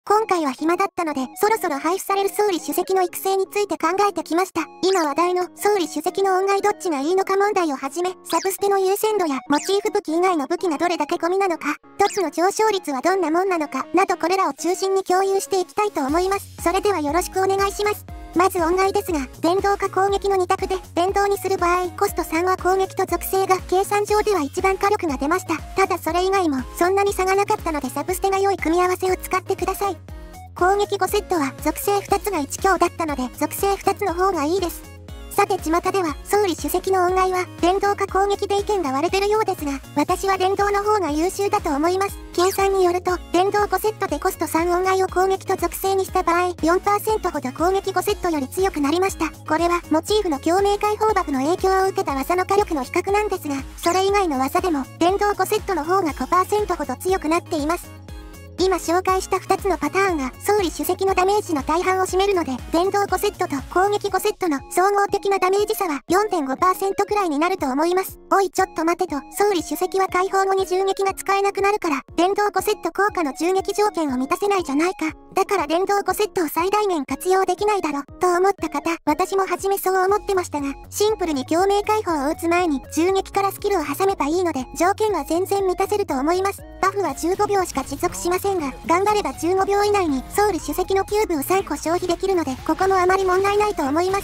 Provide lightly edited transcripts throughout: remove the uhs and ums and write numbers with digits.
今回は暇だったので、そろそろ配布される総理主席の育成について考えてきました。今話題の総理主席の恩返どっちがいいのか問題をはじめ、サブステの優先度やモチーフ武器以外の武器がどれだけゴミなのか、トツの上昇率はどんなもんなのか、などこれらを中心に共有していきたいと思います。それではよろしくお願いします。まず恩返ですが、電動か攻撃の2択で、電動にする場合、コスト3は攻撃と属性が計算上では一番火力が出ました。ただそれ以外もそんなに差がなかったのでサブステが良い組み合わせを使ってください。攻撃5セットは属性2つが1強だったので属性2つの方がいいです。さて巷では総理主席の恩返は電動か攻撃で意見が割れてるようですが、私は電動の方が優秀だと思います。計算によると電動5セットでコスト3恩返を攻撃と属性にした場合 4% ほど攻撃5セットより強くなりました。これはモチーフの共鳴解放バフの影響を受けた技の火力の比較なんですが、それ以外の技でも電動5セットの方が 5% ほど強くなっています。今紹介した2つのパターンが総理主席のダメージの大半を占めるので、電動5セットと攻撃5セットの総合的なダメージ差は 4.5% くらいになると思います。おいちょっと待てと、総理主席は解放後に銃撃が使えなくなるから、電動5セット効果の銃撃条件を満たせないじゃないか。だから電動5セットを最大限活用できないだろ、と思った方、私も初めそう思ってましたが、シンプルに共鳴解放を打つ前に銃撃からスキルを挟めばいいので、条件は全然満たせると思います。バフは15秒しか持続しませんが、頑張れば15秒以内に総理主席のキューブを3個消費できるので、ここもあまり問題ないと思います。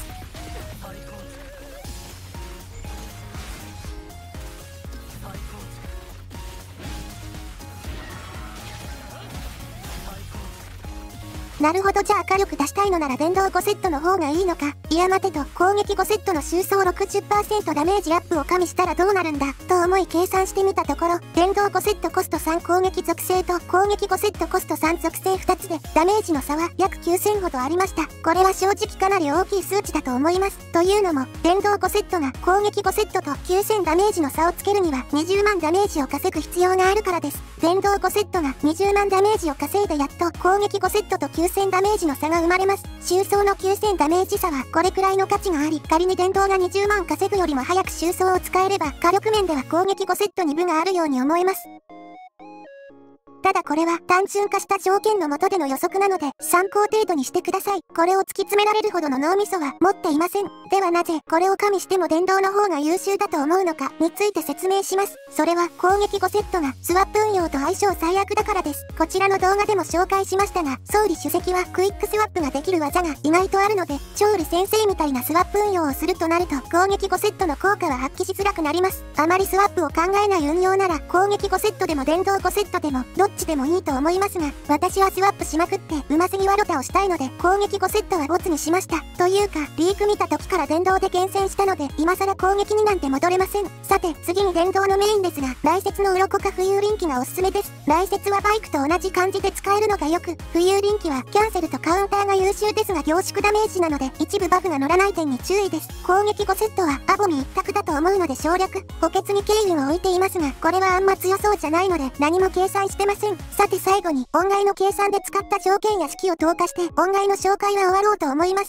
なるほど、じゃあ火力出したいのなら電動5セットの方がいいのか。いや待てと、攻撃5セットの収装 60% ダメージアップを加味したらどうなるんだと思い計算してみたところ、電動5セットコスト3攻撃属性と攻撃5セットコスト3属性2つでダメージの差は約9000ほどありました。これは正直かなり大きい数値だと思います。というのも、電動5セットが攻撃5セットと9000ダメージの差をつけるには20万ダメージを稼ぐ必要があるからです。電動5セットが20万ダメージを稼いでやっと攻撃5セットと9000ダメージの差が生まれます。収装の9000ダメージ差はこれくらいの価値があり、仮に電動が20万稼ぐよりも早く収装を使えれば火力面では攻撃5セットに分があるように思えます。ただこれは単純化した条件の下での予測なので参考程度にしてください。これを突き詰められるほどの脳みそは持っていません。ではなぜこれを加味しても電動の方が優秀だと思うのかについて説明します。それは攻撃5セットがスワップ運用と相性最悪だからです。こちらの動画でも紹介しましたが、総理主席はクイックスワップができる技が意外とあるので、調理先生みたいなスワップ運用をするとなると攻撃5セットの効果は発揮しづらくなります。あまりスワップを考えない運用なら攻撃5セットでも電動5セットでもどっちでもいいと思いますが、私はスワップしまくってうますぎワロタをしたいので攻撃5セットはボツにしました。というかリーク見た時から電動で厳選したので今更攻撃になんて戻れません。さて次に電動のメインですが、来節の鱗か浮遊臨機がおすすめです。来節はバイクと同じ感じで使えるのがよく、浮遊臨機はキャンセルとカウンターが優秀ですが凝縮ダメージなので一部バフが乗らない点に注意です。攻撃5セットはアボミ一択だと思うので省略。補欠に敬運を置いていますが、これはあんま強そうじゃないので何も計算してません。さて最後に恩返の計算で使った条件や式を投下して恩返の紹介は終わろうと思います。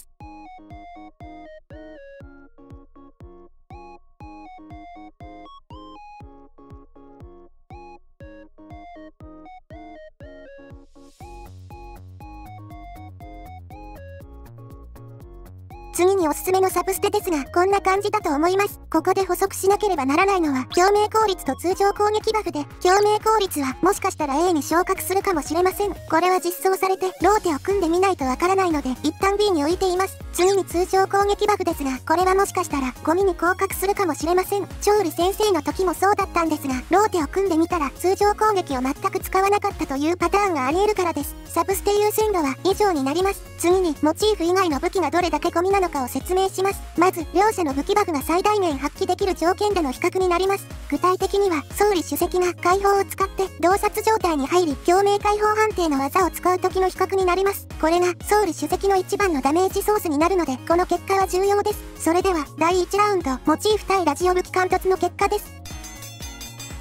次におすすめのサブステですが、こんな感じだと思います。ここで補足しなければならないのは、共鳴効率と通常攻撃バフで、共鳴効率はもしかしたら A に昇格するかもしれません。これは実装されて、ローテを組んでみないとわからないので、一旦 B に置いています。次に通常攻撃バフですが、これはもしかしたら、ゴミに降格するかもしれません。調理先生の時もそうだったんですが、ローテを組んでみたら、通常攻撃を全く使わなかったというパターンがあり得るからです。サブステ優先度は以上になります。次に、モチーフ以外の武器がどれだけゴミなのかを説明します。まず、両者の武器バフが最大限発揮できる条件での比較になります。具体的には、総理主席が解放を使って洞察状態に入り、共鳴解放判定の技を使う時の比較になります。これが総理主席の一番のダメージソースになるので、この結果は重要です。それでは、第1ラウンド、モチーフ対ラジオ武器貫突の結果です。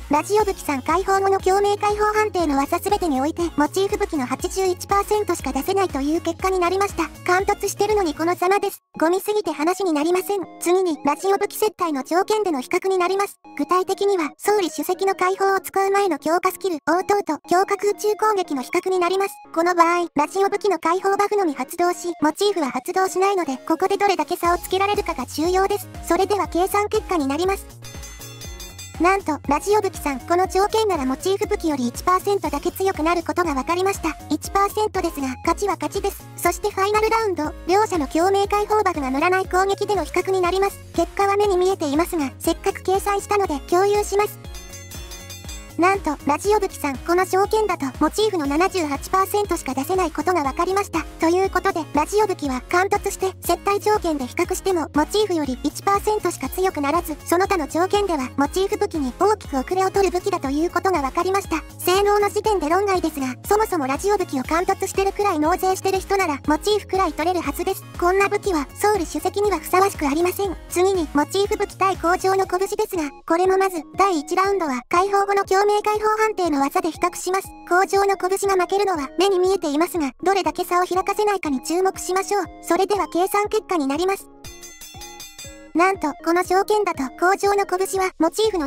ラジオ武器さん解放後の共鳴解放判定の技すべてにおいて、モチーフ武器の 81% しか出せないという結果になりました。貫突してるのにこのざまです。ゴミすぎて話になりません。次に、ラジオ武器接待の条件での比較になります。具体的には、総理主席の解放を使う前の強化スキル、応答と強化空中攻撃の比較になります。この場合、ラジオ武器の解放バフのみ発動し、モチーフは発動しないので、ここでどれだけ差をつけられるかが重要です。それでは計算結果になります。なんと、ラジオ武器さん、この条件ならモチーフ武器より 1% だけ強くなることが分かりました。1% ですが、勝ちは勝ちです。そしてファイナルラウンド、両者の共鳴解放バフが乗らない攻撃での比較になります。結果は目に見えていますが、せっかく計算したので共有します。なんと、ラジオ武器さん、この条件だと、モチーフの 78% しか出せないことが分かりました。ということで、ラジオ武器は貫突して、接待条件で比較しても、モチーフより 1% しか強くならず、その他の条件では、モチーフ武器に大きく遅れを取る武器だということが分かりました。性能の時点で論外ですが、そもそもラジオ武器を貫突してるくらい納税してる人なら、モチーフくらい取れるはずです。こんな武器は、総理主席にはふさわしくありません。次に、モチーフ武器対工場の拳ですが、これもまず、第1ラウンドは、解放後の共鳴解放判定の技で比較します。工場の拳が負けるのは目に見えていますが、どれだけ差を開かせないかに注目しましょう。それでは計算結果になります。なんと、この条件だと、工場の拳は、モチーフの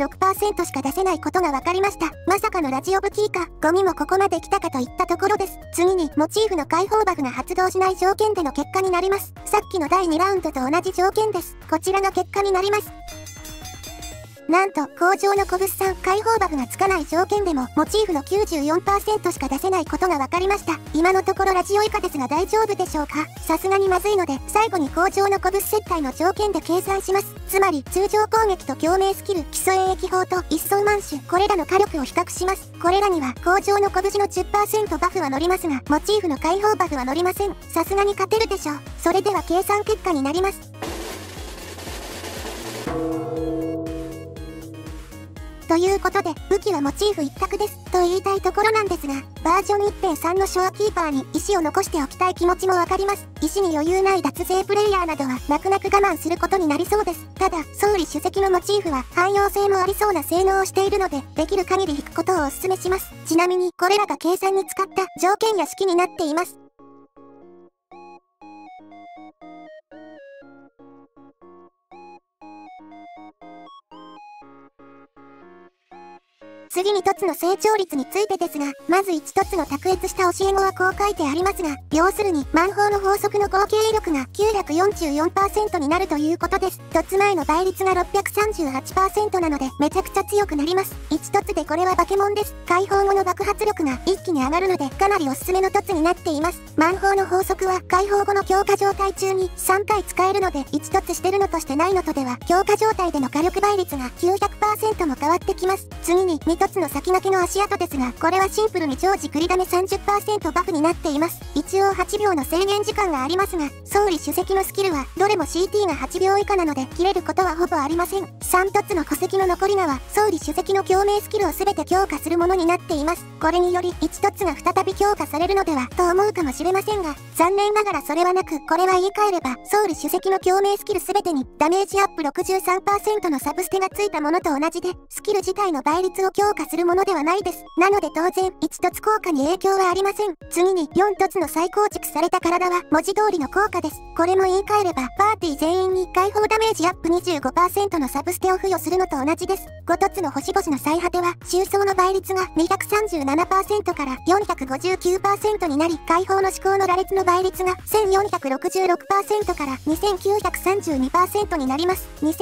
76% しか出せないことが分かりました。まさかのラジオ武器以下、ゴミもここまで来たかといったところです。次に、モチーフの解放バフが発動しない条件での結果になります。さっきの第2ラウンドと同じ条件です。こちらが結果になります。なんと、工場の拳さん、解放バフがつかない条件でも、モチーフの 94% しか出せないことが分かりました。今のところラジオ以下ですが大丈夫でしょうか。さすがにまずいので、最後に工場の拳接待の条件で計算します。つまり、通常攻撃と共鳴スキル、基礎演疫法と一層満種、これらの火力を比較します。これらには、工場の拳の 10% バフは乗りますが、モチーフの解放バフは乗りません。さすがに勝てるでしょう。それでは計算結果になります。ということで、武器はモチーフ一択です、と言いたいところなんですが、バージョン 1.3 のショアキーパーに石を残しておきたい気持ちもわかります。石に余裕ない脱税プレイヤーなどは泣く泣く我慢することになりそうです。ただ、総理主席のモチーフは汎用性もありそうな性能をしているので、できる限り引くことをお勧めします。ちなみに、これらが計算に使った条件や式になっています。次に凸の成長率についてですが、まず1凸の卓越した教え子はこう書いてありますが、要するに、万法の法則の合計威力が 944% になるということです。凸前の倍率が 638% なので、めちゃくちゃ強くなります。1凸でこれは化け物です。解放後の爆発力が一気に上がるので、かなりおすすめの凸になっています。万法の法則は、解放後の強化状態中に3回使えるので、1凸してるのとしてないのとでは、強化状態での火力倍率が 900% も変わってきます。次に、2凸の先駆けの足跡ですが、これはシンプルに常時繰りだめ 30% バフになっています。一応8秒の制限時間がありますが、総理主席のスキルは、どれも CT が8秒以下なので、切れることはほぼありません。3凸の戸籍の残りがは、総理主席の共鳴スキルを全て強化するものになっています。これにより、1凸が再び強化されるのでは、と思うかもしれませんが、残念ながらそれはなく、これは言い換えれば、総理主席の共鳴スキル全てに、ダメージアップ 63% のサブステがついたものと同じで、スキル自体の倍率を強化するものではないです。なので当然、1凸効果に影響はありません。次に、4凸の再構築された体は、文字通りの効果です。これも言い換えれば、パーティー全員に解放ダメージアップ 25% のサブステを付与するのと同じです。5凸の星々の最果ては、収束の倍率が 237% から 459% になり、解放の思考の羅列の倍率が 1466% から 2932% になります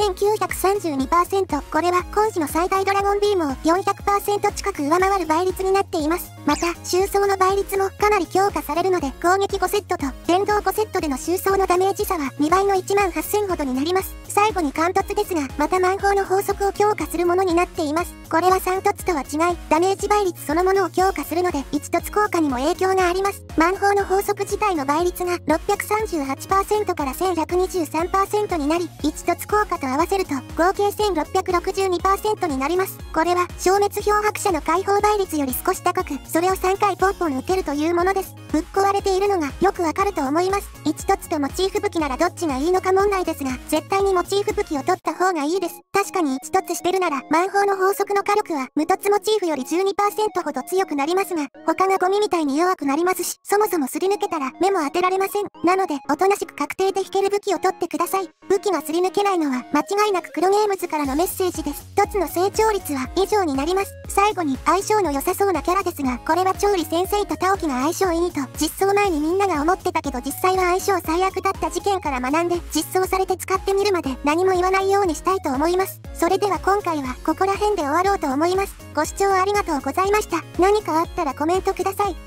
。2932%、これは今時の最大ドラゴンビームを 400% 近く上回る倍率になっています。また、収束の倍率もかなり強化されるので、攻撃5セットと連動5セットでの収束のダメージ差は2倍の18000ほどになります。最後に貫突ですが、また万法の法則を強化するものになっています。これは3凸とは違い、ダメージ倍率そのものを強化するので、1凸効果にも影響があります。万法の法則自体の倍率が 638% から 1123% になり、1凸効果と合わせると合計 1662% になります。これは消滅圧漂白者の解放倍率より少し高く、それを3回ポンポン受けるというものです。ぶっ壊れているのがよくわかると思います。1凸とモチーフ武器ならどっちがいいのか問題ですが、絶対にモチーフ武器を取った方がいいです。確かに1凸してるなら、魔法の法則の火力は無凸モチーフより 12% ほど強くなりますが、他がゴミみたいに弱くなりますし、そもそもすり抜けたら目も当てられません。なので、おとなしく確定で引ける武器を取ってください。武器がすり抜けないのは間違いなく黒ゲームズからのメッセージです。凸の成長率は以上になります。最後に相性の良さそうなキャラですが、これは調理先生とタオキが相性いいと実装前にみんなが思ってたけど実際は相性最悪だった事件から学んで実装されて使ってみるまで何も言わないようにしたいと思います。それでは今回はここら辺で終わろうと思います。ご視聴ありがとうございました。何かあったらコメントください。